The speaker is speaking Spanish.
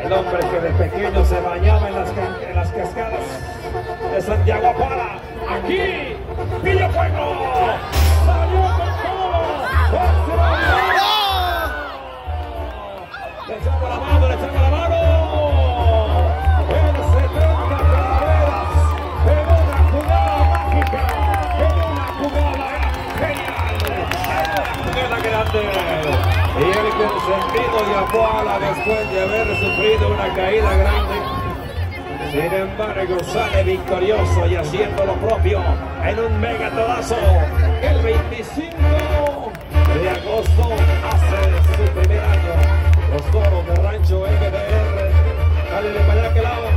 El hombre que de pequeño se bañaba en las cascadas de Santiago Apala. Aquí, Villafuego. Salió con todo. Le echamos la mano, le echamos la mano. En 70 carreras, en una jugada mágica, en una jugada genial, en una jugada grande. Y el consentido de Apala, después de haber sufrido una caída grande, sin embargo sale victorioso y haciendo lo propio en un megatodazo. El 25 de agosto hace su primer año los toros de Rancho MDR. Dale de para allá que lado.